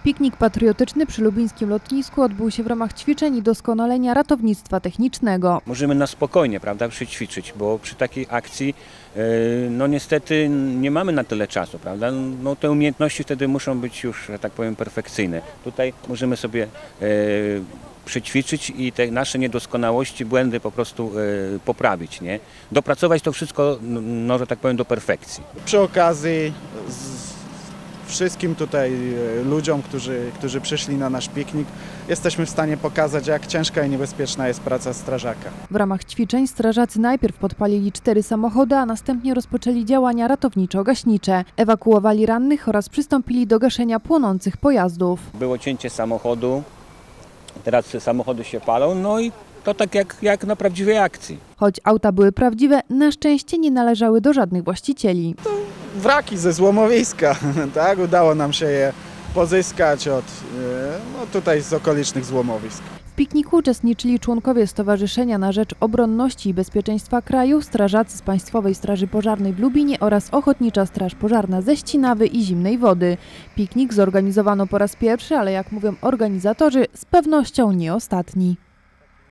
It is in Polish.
Piknik patriotyczny przy lubińskim lotnisku odbył się w ramach ćwiczeń i doskonalenia ratownictwa technicznego. Możemy na spokojnie, prawda, przyćwiczyć, bo przy takiej akcji no niestety nie mamy na tyle czasu, prawda? No te umiejętności wtedy muszą być już, że tak powiem, perfekcyjne. Tutaj możemy sobie przyćwiczyć i te nasze niedoskonałości, błędy po prostu poprawić, nie? Dopracować to wszystko, no, że tak powiem, do perfekcji. Przy okazji wszystkim tutaj ludziom, którzy przyszli na nasz piknik, jesteśmy w stanie pokazać, jak ciężka i niebezpieczna jest praca strażaka. W ramach ćwiczeń strażacy najpierw podpalili 4 samochody, a następnie rozpoczęli działania ratowniczo-gaśnicze. Ewakuowali rannych oraz przystąpili do gaszenia płonących pojazdów. Było cięcie samochodu, teraz samochody się palą, no i to tak jak na prawdziwej akcji. Choć auta były prawdziwe, na szczęście nie należały do żadnych właścicieli. Wraki ze złomowiska, tak? Udało nam się je pozyskać tutaj z okolicznych złomowisk. W pikniku uczestniczyli członkowie Stowarzyszenia na Rzecz Obronności i Bezpieczeństwa Kraju, strażacy z Państwowej Straży Pożarnej w Lubinie oraz Ochotnicza Straż Pożarna ze Ścinawy i Zimnej Wody. Piknik zorganizowano po raz pierwszy, ale jak mówią organizatorzy, z pewnością nie ostatni.